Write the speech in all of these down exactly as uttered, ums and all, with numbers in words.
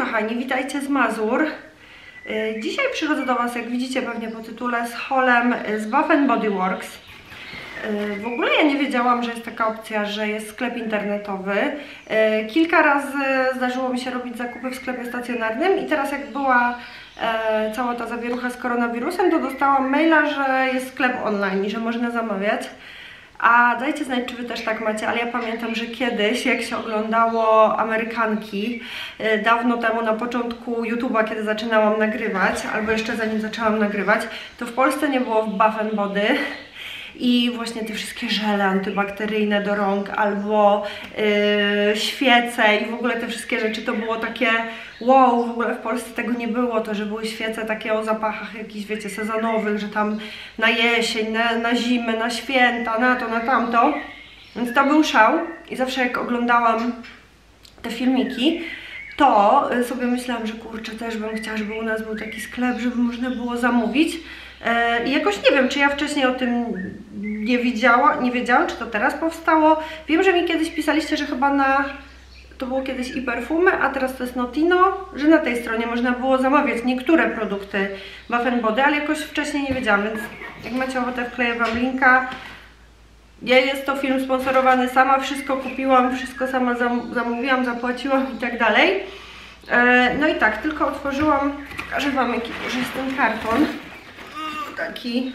kochani, witajcie z Mazur. Dzisiaj przychodzę do Was, jak widzicie pewnie po tytule, z haulem z Bath and Body Works. W ogóle ja nie wiedziałam, że jest taka opcja, że jest sklep internetowy. Kilka razy zdarzyło mi się robić zakupy w sklepie stacjonarnym i teraz jak była cała ta zawierucha z koronawirusem, to dostałam maila, że jest sklep online i że można zamawiać. A dajcie znać, czy Wy też tak macie, ale ja pamiętam, że kiedyś, jak się oglądało Amerykanki, dawno temu na początku YouTube'a, kiedy zaczynałam nagrywać, albo jeszcze zanim zaczęłam nagrywać, to w Polsce nie było w Bath and Body i właśnie te wszystkie żele antybakteryjne do rąk, albo yy, świece i w ogóle te wszystkie rzeczy, to było takie wow, w ogóle w Polsce tego nie było, to że były świece takie o zapachach jakichś, wiecie, sezonowych, że tam na jesień, na, na zimę, na święta, na to, na tamto, więc to był szał i zawsze jak oglądałam te filmiki, to sobie myślałam, że kurczę, też bym chciała, żeby u nas był taki sklep, żeby można było zamówić. I jakoś nie wiem, czy ja wcześniej o tym nie wiedziała, nie wiedziałam, czy to teraz powstało. Wiem, że mi kiedyś pisaliście, że chyba na... to było kiedyś i perfumy, a teraz to jest Notino, że na tej stronie można było zamawiać niektóre produkty Bath and Body, ale jakoś wcześniej nie wiedziałam, więc jak macie ochotę, wkleję Wam linka. Ja jest to film sponsorowany, sama wszystko kupiłam, wszystko sama zam zamówiłam, zapłaciłam i tak dalej. No i tak, tylko otworzyłam, pokażę Wam, jaki może jest ten karton. Taki.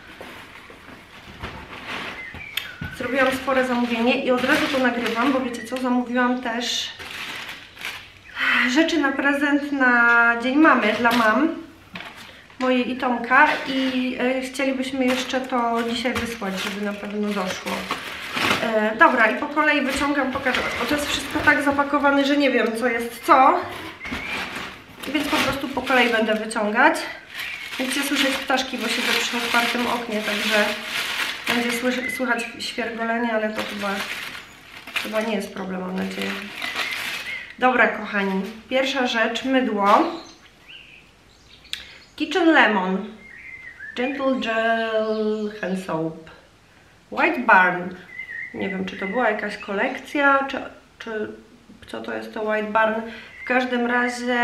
Zrobiłam spore zamówienie i od razu to nagrywam, bo wiecie co, zamówiłam też rzeczy na prezent na Dzień Mamy dla mam, mojej i Tomka, i y, chcielibyśmy jeszcze to dzisiaj wysłać, żeby na pewno doszło. E, dobra, i po kolei wyciągam, pokażę, bo to jest wszystko tak zapakowane, że nie wiem, co jest co, więc po prostu po kolei będę wyciągać. Będziecie słyszeć ptaszki, bo siedzę przy otwartym oknie, także będzie słyszy, słychać świergolenie, ale to chyba, chyba nie jest problem, mam nadzieję. Dobra, kochani, pierwsza rzecz, mydło. Kitchen Lemon Gentle Gel Hand Soap White Barn. Nie wiem, czy to była jakaś kolekcja, czy, czy co to jest to White Barn. W każdym razie...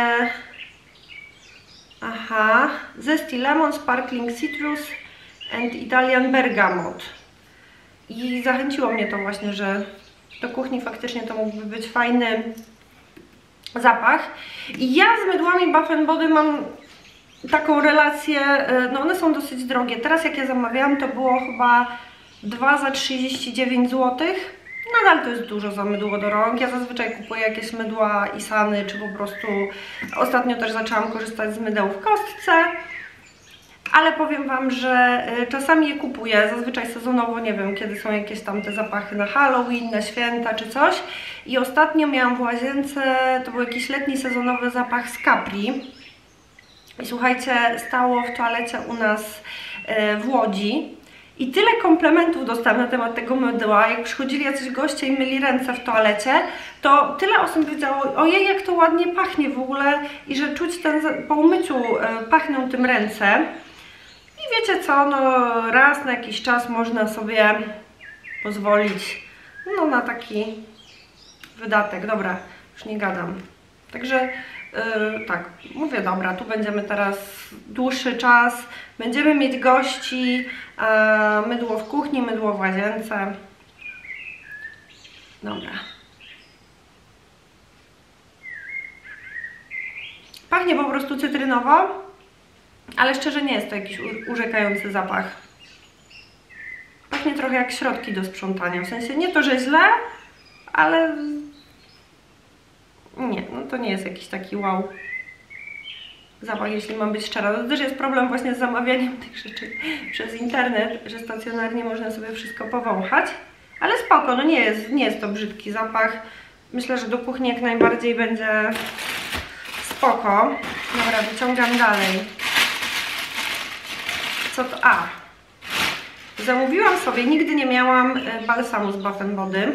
Aha, Zesty Lemon, Sparkling Citrus and Italian Bergamot. I zachęciło mnie to właśnie, że do kuchni faktycznie to mógłby być fajny zapach. I ja z mydłami Bath and Body mam taką relację, no one są dosyć drogie. Teraz jak je zamawiałam, to było chyba dwa za trzydzieści dziewięć złotych. Nadal to jest dużo za mydło do rąk. Ja zazwyczaj kupuję jakieś mydła Isany, czy po prostu ostatnio też zaczęłam korzystać z mydeł w kostce. Ale powiem Wam, że czasami je kupuję, zazwyczaj sezonowo, nie wiem, kiedy są jakieś tam te zapachy na Halloween, na święta czy coś. I ostatnio miałam w łazience, to był jakiś letni sezonowy zapach z Capri. I słuchajcie, stało w toalecie u nas w Łodzi. I tyle komplementów dostałam na temat tego mydła. Jak przychodzili jacyś goście i myli ręce w toalecie, to tyle osób wiedziało, ojej, jak to ładnie pachnie w ogóle i że czuć ten, po umyciu pachną tym ręce. I wiecie co, no raz na jakiś czas można sobie pozwolić no na taki wydatek. Dobra, już nie gadam. Także Yy, tak, mówię, dobra, tu będziemy teraz dłuższy czas, będziemy mieć gości, yy, mydło w kuchni, mydło w łazience. Dobra. Pachnie po prostu cytrynowo, ale szczerze nie jest to jakiś urzekający zapach. Pachnie trochę jak środki do sprzątania, w sensie nie to, że źle, ale... Nie, no to nie jest jakiś taki wow zapach, jeśli mam być szczera. To też jest problem właśnie z zamawianiem tych rzeczy przez internet, że stacjonarnie można sobie wszystko powąchać. Ale spoko, no nie jest, nie jest to brzydki zapach. Myślę, że do kuchni jak najbardziej będzie spoko. Dobra, wyciągam dalej. Co to? A! Zamówiłam sobie, nigdy nie miałam balsamu z Bath and Body.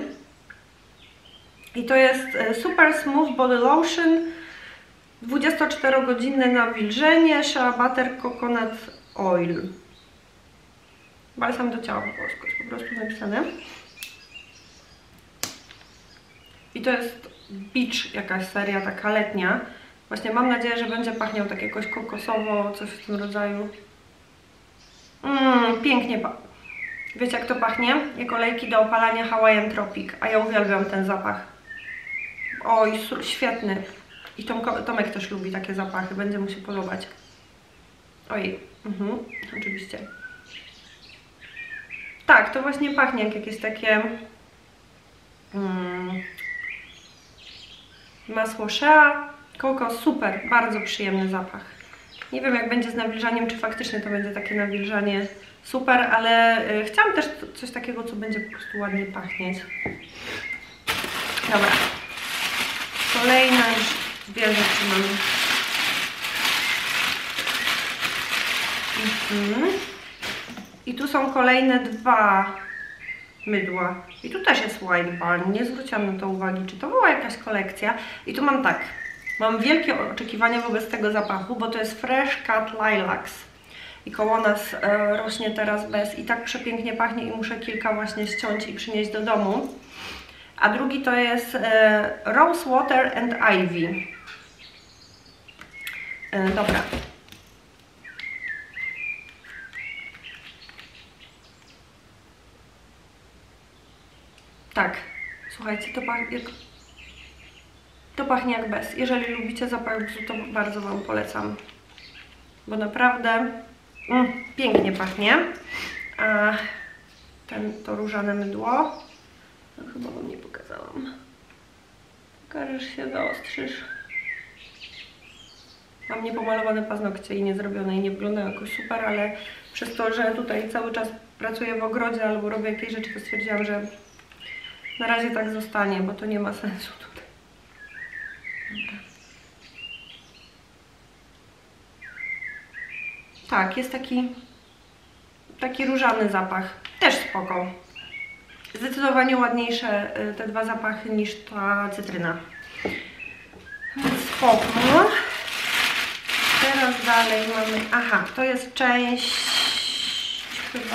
I to jest Super Smooth Body Lotion, dwudziestoczterogodzinne nawilżenie, Shea Butter Coconut Oil. Balsam do ciała po polsku jest po prostu napisane. I to jest Beach, jakaś seria taka letnia. Właśnie mam nadzieję, że będzie pachniał tak jakoś kokosowo, coś w tym rodzaju. Mmm, pięknie pachnie. Wiecie jak to pachnie? Jak olejki do opalania Hawaiian Tropic, a ja uwielbiam ten zapach. Oj, świetny. I Tomko, Tomek też lubi takie zapachy, będzie mu się podobać. Ojej, mhm, oczywiście. Tak, to właśnie pachnie jak jakieś takie mm, masło shea, kokos, super, bardzo przyjemny zapach. Nie wiem jak będzie z nawilżaniem, czy faktycznie to będzie takie nawilżanie super, ale y, chciałam też coś takiego, co będzie po prostu ładnie pachnieć. Dobra, kolejne już dwie rzeczy mamy. Mhm. I tu są kolejne dwa mydła. I tu też jest White Barn. Nie zwróciłam na to uwagi, czy to była jakaś kolekcja. I tu mam tak. Mam wielkie oczekiwania wobec tego zapachu, bo to jest Fresh Cut Lilacs. I koło nas e, rośnie teraz bez. I tak przepięknie pachnie i muszę kilka właśnie ściąć i przynieść do domu. A drugi to jest e, Rose Water and Ivy. E, dobra. Tak, słuchajcie, to pachnie, to pachnie jak bez. Jeżeli lubicie zapach bzu, to bardzo Wam polecam. Bo naprawdę mm, pięknie pachnie. A ten, to różane mydło, no, chyba Wam nie pokazałam. Pokażesz się, zaostrzysz. Mam niepomalowane paznokcie i nie zrobione i nie wyglądają jakoś super, ale przez to, że tutaj cały czas pracuję w ogrodzie albo robię jakieś rzeczy, to stwierdziłam, że na razie tak zostanie, bo to nie ma sensu tutaj. Dobra. Tak, jest taki taki różany zapach. Też spoko. Zdecydowanie ładniejsze te dwa zapachy niż ta cytryna. Spoko. Teraz dalej mamy... Aha, to jest część chyba...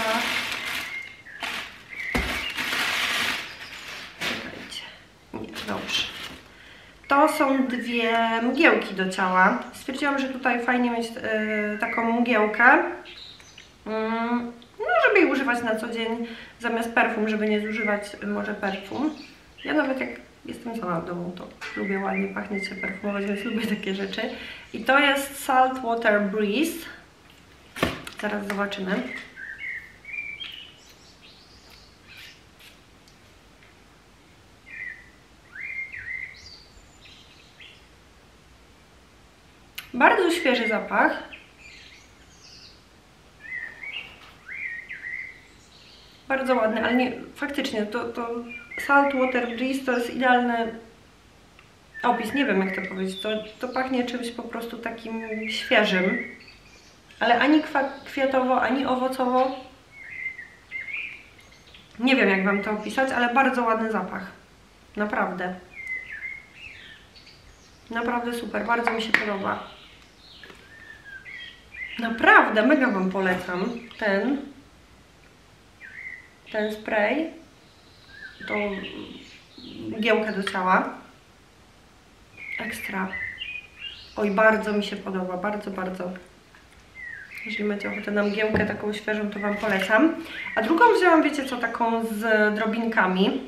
Nie, dobrze. To są dwie mgiełki do ciała. Stwierdziłam, że tutaj fajnie mieć yy, taką mgiełkę. Yy, no, żeby jej używać na co dzień zamiast perfum, żeby nie zużywać może perfum. Ja nawet jak jestem sama w domu, to lubię ładnie pachnieć, się perfumować, więc lubię takie rzeczy. I to jest Salt Water Breeze. Zaraz zobaczymy. Bardzo świeży zapach. Bardzo ładny, ale nie, faktycznie to, to Salt Water Breeze to jest idealny opis, nie wiem jak to powiedzieć, to, to pachnie czymś po prostu takim świeżym, ale ani kwiatowo, ani owocowo. Nie wiem jak Wam to opisać, ale bardzo ładny zapach, naprawdę. Naprawdę super, bardzo mi się podoba. Naprawdę, mega Wam polecam ten, ten spray, tą mgiełkę do ciała. Ekstra. Oj, bardzo mi się podoba, bardzo, bardzo. Jeśli macie ochotę na mgiełkę taką świeżą, to Wam polecam. A drugą wzięłam, wiecie co, taką z drobinkami.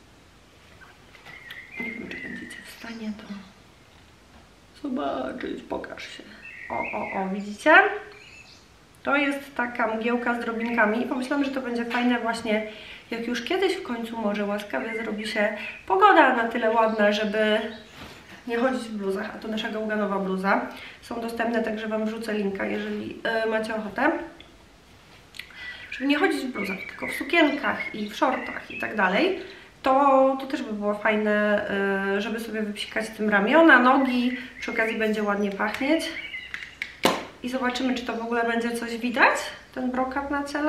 Nie wiem, czy będziecie w stanie to zobaczyć, pokaż się. O, o, o, widzicie? To jest taka mgiełka z drobinkami i pomyślałam, że to będzie fajne właśnie, jak już kiedyś w końcu może łaskawie zrobi się pogoda na tyle ładna, żeby nie chodzić w bluzach, a to nasza gałganowa bluza. Są dostępne, także Wam wrzucę linka, jeżeli yy, macie ochotę. Żeby nie chodzić w bluzach, tylko w sukienkach i w shortach i tak dalej. To, to też by było fajne, yy, żeby sobie wypsikać tym ramiona, nogi. Przy okazji będzie ładnie pachnieć. I zobaczymy, czy to w ogóle będzie coś widać, ten brokat na ciele.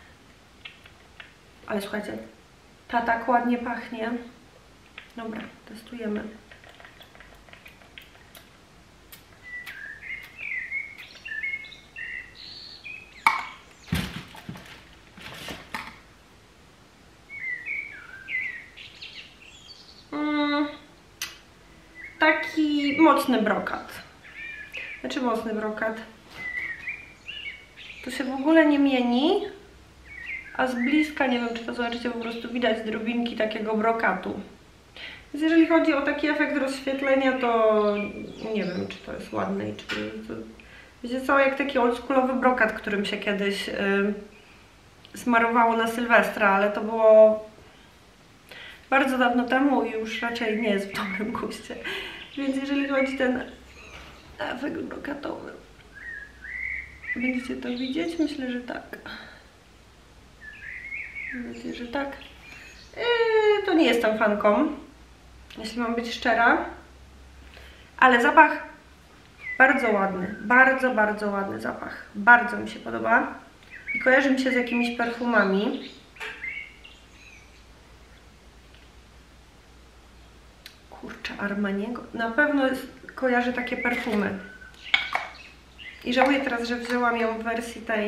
Ale słuchajcie, ta tak ładnie pachnie. Dobra, testujemy. Mm, taki mocny brokat. czy mocny brokat? To się w ogóle nie mieni, a z bliska, nie wiem czy to zobaczycie, po prostu widać drobinki takiego brokatu. Więc jeżeli chodzi o taki efekt rozświetlenia, to nie wiem czy to jest ładne i czy to... Wiecie co, jak taki oldschoolowy brokat, którym się kiedyś yy, smarowało na Sylwestra, ale to było bardzo dawno temu i już raczej nie jest w dobrym guście. Więc jeżeli chodzi o ten efekt brokatowy, będziecie to widzieć? Myślę, że tak. Mam nadzieję, że tak. Yy, to nie jestem fanką, jeśli mam być szczera. Ale zapach bardzo ładny. Bardzo, bardzo ładny zapach. Bardzo mi się podoba. I kojarzy mi się z jakimiś perfumami. Kurczę, Armaniego. Na pewno kojarzę takie perfumy. I żałuję teraz, że wzięłam ją w wersji tej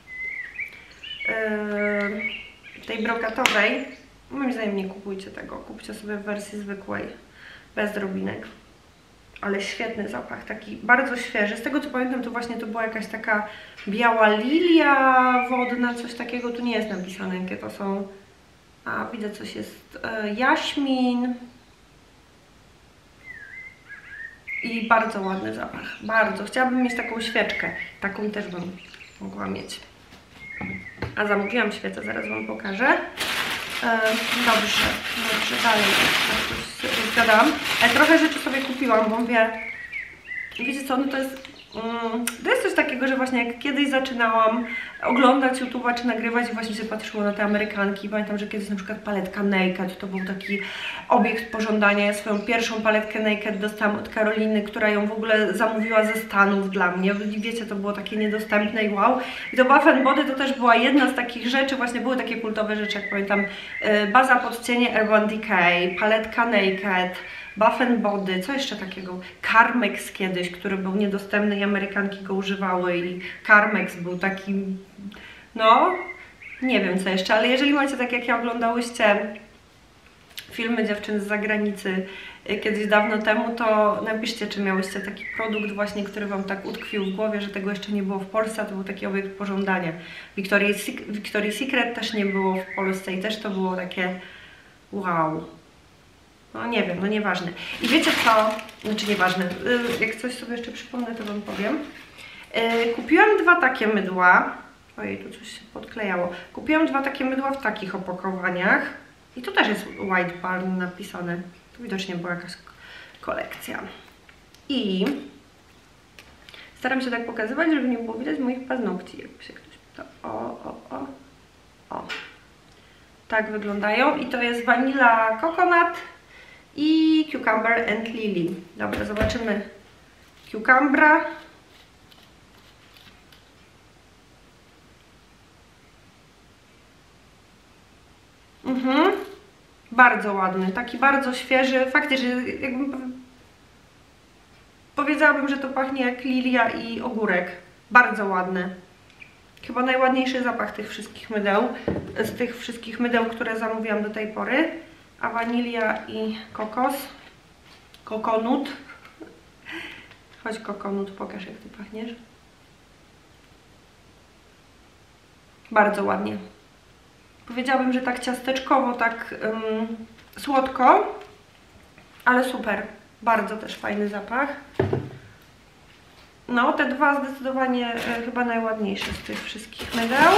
yy, tej brokatowej. Moim zdaniem nie kupujcie tego. Kupcie sobie w wersji zwykłej, bez drobinek. Ale świetny zapach, taki bardzo świeży. Z tego co pamiętam, to właśnie to była jakaś taka biała lilia wodna, coś takiego. Tu nie jest napisane, jakie to są. A widzę, coś jest yy, jaśmin. I bardzo ładny zapach, bardzo. Chciałabym mieć taką świeczkę, taką też bym mogła mieć. A zamówiłam świecę, zaraz wam pokażę. E, dobrze, dobrze, dalej tak się zgadam. Ale trochę rzeczy sobie kupiłam, bo mówię, wiecie co, no to jest... Mm, to jest coś takiego, że właśnie jak kiedyś zaczynałam oglądać YouTube'a czy nagrywać i właśnie się patrzyło na te Amerykanki. Pamiętam, że kiedyś na przykład paletka Naked to był taki obiekt pożądania. Ja swoją pierwszą paletkę Naked dostałam od Karoliny, która ją w ogóle zamówiła ze Stanów dla mnie. Wiecie, to było takie niedostępne i wow. I to Bath and Body to też była jedna z takich rzeczy, właśnie były takie kultowe rzeczy, jak pamiętam, baza pod cienie Urban Decay, paletka Naked, Bath and Body, co jeszcze takiego? Carmex kiedyś, który był niedostępny i Amerykanki go używały i Carmex był taki, no, nie wiem co jeszcze, ale jeżeli macie tak jak ja oglądałyście filmy dziewczyn z zagranicy kiedyś dawno temu, to napiszcie, czy miałyście taki produkt właśnie, który wam tak utkwił w głowie, że tego jeszcze nie było w Polsce, to był taki obiekt pożądania. Victoria's Secret też nie było w Polsce i też to było takie wow. No nie wiem, no nieważne. I wiecie co? Znaczy nieważne. Jak coś sobie jeszcze przypomnę, to wam powiem. Kupiłam dwa takie mydła. Ojej, tu coś się podklejało. Kupiłam dwa takie mydła w takich opakowaniach. I tu też jest White Barn napisane. Tu widocznie była jakaś kolekcja. I staram się tak pokazywać, żeby nie było widać moich paznokci. Jakby się ktoś pytał. O, o, o. O. Tak wyglądają. I to jest Vanilla Coconut i Cucumber and Lily. Dobra, zobaczymy Cucumbra. Mhm. Bardzo ładny, taki bardzo świeży. Faktycznie, jakbym powiedziałabym, że to pachnie jak lilia i ogórek. Bardzo ładny. Chyba najładniejszy zapach tych wszystkich mydeł, z tych wszystkich mydeł, które zamówiłam do tej pory. A wanilia i kokos. Kokonut. Chodź kokonut, pokaż jak ty pachniesz. Bardzo ładnie. Powiedziałabym, że tak ciasteczkowo, tak um, słodko, ale super. Bardzo też fajny zapach. No, te dwa zdecydowanie e, chyba najładniejsze z tych wszystkich mydeł.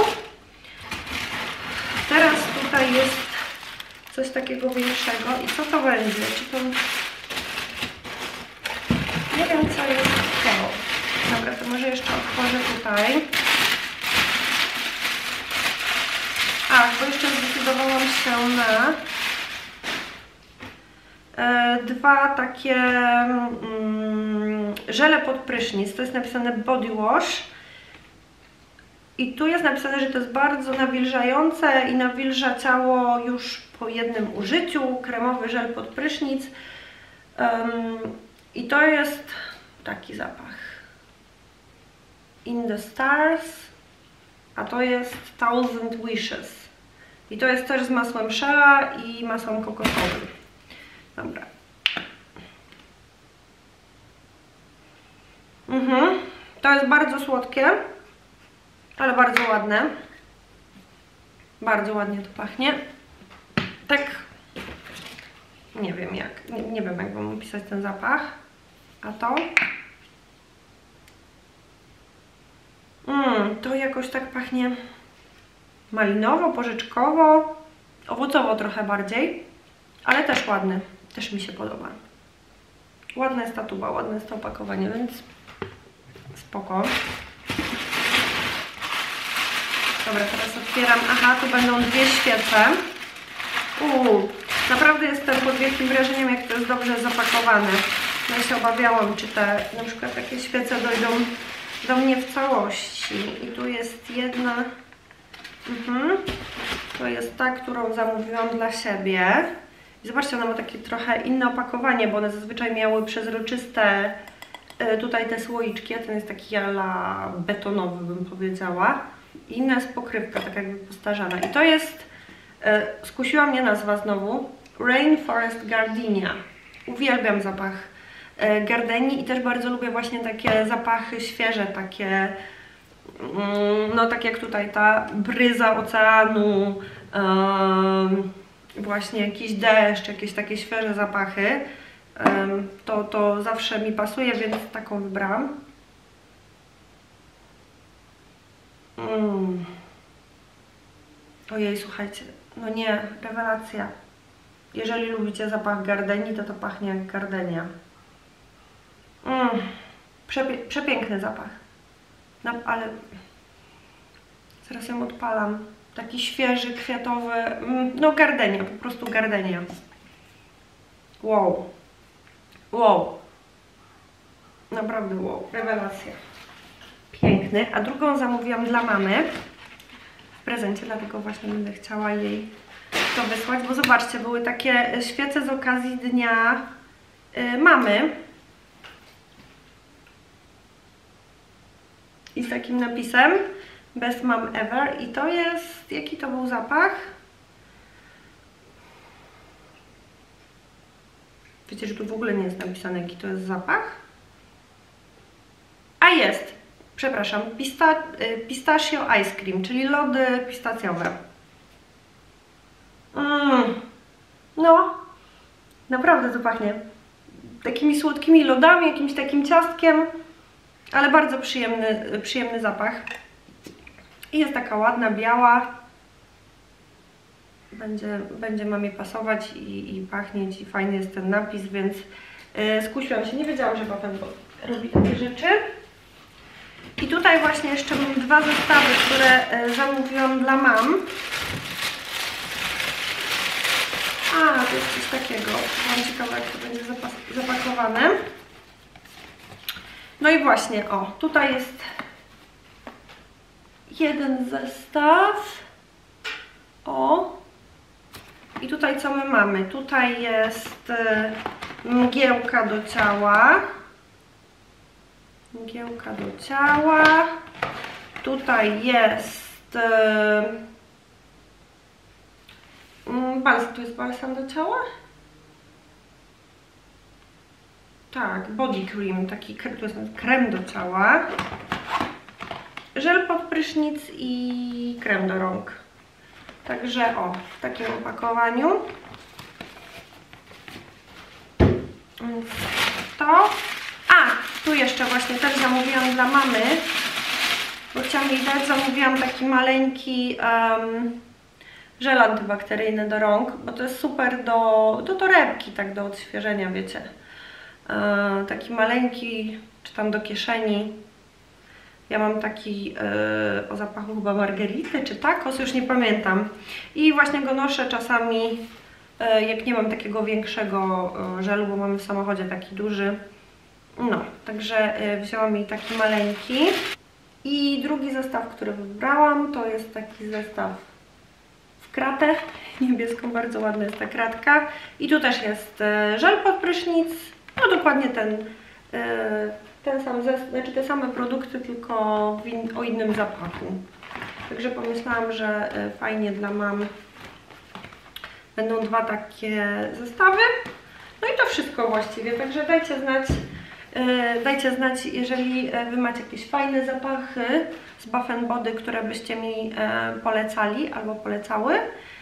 Teraz tutaj jest coś takiego większego. I co to będzie? Czy to... Nie wiem, co jest to. Dobra, to może jeszcze otworzę tutaj. A, bo jeszcze zdecydowałam się na e, dwa takie mm, żele pod prysznic. To jest napisane Body Wash. I tu jest napisane, że to jest bardzo nawilżające i nawilża ciało już po jednym użyciu. Kremowy żel pod prysznic. Um, I to jest taki zapach. In the Stars. A to jest Thousand Wishes. I to jest też z masłem shea i masłem kokosowym. Dobra. Mhm. To jest bardzo słodkie, ale bardzo ładne. Bardzo ładnie to pachnie. Tak, nie wiem jak, nie, nie wiem jak wam opisać ten zapach. A to? Mmm, to jakoś tak pachnie malinowo, porzeczkowo, owocowo trochę bardziej, ale też ładny, też mi się podoba. Ładna jest ta tuba, ładne jest to opakowanie, więc spoko. Dobra, teraz otwieram. Aha, tu będą dwie świece. Uuu, naprawdę jestem pod wielkim wrażeniem, jak to jest dobrze zapakowane. Ja się obawiałam, czy te na przykład takie świece dojdą do mnie w całości. I tu jest jedna. Mhm. To jest ta, którą zamówiłam dla siebie. I zobaczcie, ona ma takie trochę inne opakowanie, bo one zazwyczaj miały przezroczyste tutaj te słoiczki, a ten jest taki ala betonowy, bym powiedziała. I inna jest pokrywka, tak jakby postarzana. I to jest, e, skusiła mnie nazwa znowu, Rainforest Gardenia. Uwielbiam zapach e, gardenii i też bardzo lubię właśnie takie zapachy świeże, takie, mm, no tak jak tutaj ta bryza oceanu, e, właśnie jakiś deszcz, jakieś takie świeże zapachy. E, to, to zawsze mi pasuje, więc taką wybrałam. Mm. Ojej, słuchajcie, no nie, rewelacja. Jeżeli lubicie zapach gardenii, to to pachnie jak gardenia. Mm. Przepie przepiękny zapach. No, ale zaraz ją odpalam. Taki świeży, kwiatowy, mm, no gardenia, po prostu gardenia. Wow. Wow. Naprawdę wow, rewelacja. Piękny, a drugą zamówiłam dla mamy w prezencie, dlatego właśnie będę chciała jej to wysłać, bo zobaczcie, były takie świece z okazji dnia y, mamy i z takim napisem Best Mom Ever i to jest, jaki to był zapach? Wiecie, że tu w ogóle nie jest napisane, jaki to jest zapach? A jest! Przepraszam, pista pistachio ice cream, czyli lody pistacjowe. Mm. No, naprawdę to pachnie takimi słodkimi lodami, jakimś takim ciastkiem, ale bardzo przyjemny, przyjemny zapach. I jest taka ładna, biała. Będzie, będzie mamie pasować i, i pachnieć i fajny jest ten napis, więc yy, skusiłam się, nie wiedziałam, że Buff and Body robi takie rzeczy. I tutaj właśnie jeszcze mam dwa zestawy, które y, zamówiłam dla mam. A, to jest coś takiego. Mam ciekawe, jak to będzie zapakowane. No i właśnie, o, tutaj jest jeden zestaw. O. I tutaj co my mamy? Tutaj jest y, mgiełka do ciała. Mgiełka do ciała. Tutaj jest yy, balsam, to jest balsam do ciała? Tak, body cream, taki to jest krem do ciała. Żel pod prysznic i krem do rąk. Także o, w takim opakowaniu. Więc to. A, tu jeszcze właśnie też zamówiłam dla mamy, bo chciałam jej dać, zamówiłam taki maleńki um, żel antybakteryjny do rąk, bo to jest super do, do torebki, tak do odświeżenia, wiecie. E, taki maleńki, czy tam do kieszeni. Ja mam taki e, o zapachu chyba margerity, czy tacos, już nie pamiętam. I właśnie go noszę czasami, e, jak nie mam takiego większego e, żelu, bo mamy w samochodzie taki duży. No, także wzięłam jej taki maleńki. I drugi zestaw, który wybrałam, to jest taki zestaw w kratę niebieską, bardzo ładna jest ta kratka. I tu też jest żel pod prysznic, no dokładnie ten, ten sam zestaw, znaczy te same produkty, tylko w in, o innym zapachu. Także pomyślałam, że fajnie dla mam będą dwa takie zestawy. No i to wszystko właściwie, także dajcie znać, Dajcie znać, jeżeli Wy macie jakieś fajne zapachy z Bath and Body, które byście mi polecali albo polecały.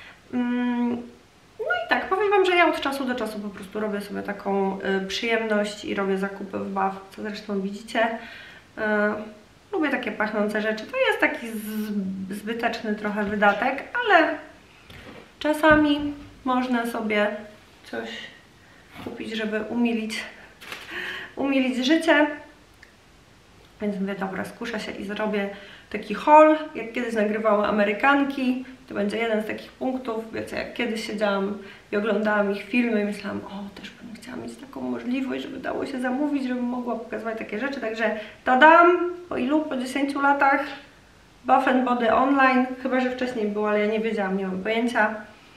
No i tak, powiem Wam, że ja od czasu do czasu po prostu robię sobie taką przyjemność i robię zakupy w Bath, co zresztą widzicie. Lubię takie pachnące rzeczy. To jest taki zbyteczny trochę wydatek, ale czasami można sobie coś kupić, żeby umilić, umilić życie. Więc mówię, dobra, skuszę się i zrobię taki haul, jak kiedyś nagrywałam Amerykanki. To będzie jeden z takich punktów. Wiecie, jak kiedyś siedziałam i oglądałam ich filmy i myślałam, o, też bym chciała mieć taką możliwość, żeby dało się zamówić, żebym mogła pokazywać takie rzeczy. Także tadam, po ilu? Po dziesięciu latach Bath and Body online. Chyba że wcześniej było, ale ja nie wiedziałam, nie mam pojęcia.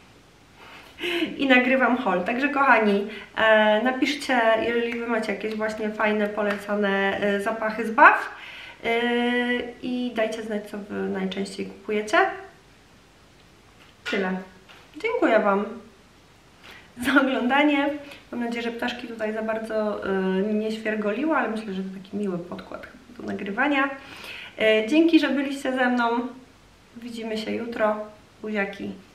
I nagrywam haul. Także kochani, e, napiszcie, jeżeli Wy macie jakieś właśnie fajne, polecane e, zapachy z Bath e, i dajcie znać, co Wy najczęściej kupujecie. Tyle. Dziękuję Wam za oglądanie. Mam nadzieję, że ptaszki tutaj za bardzo e, nie świergoliły, ale myślę, że to taki miły podkład do nagrywania. E, dzięki, że byliście ze mną. Widzimy się jutro. Buziaki.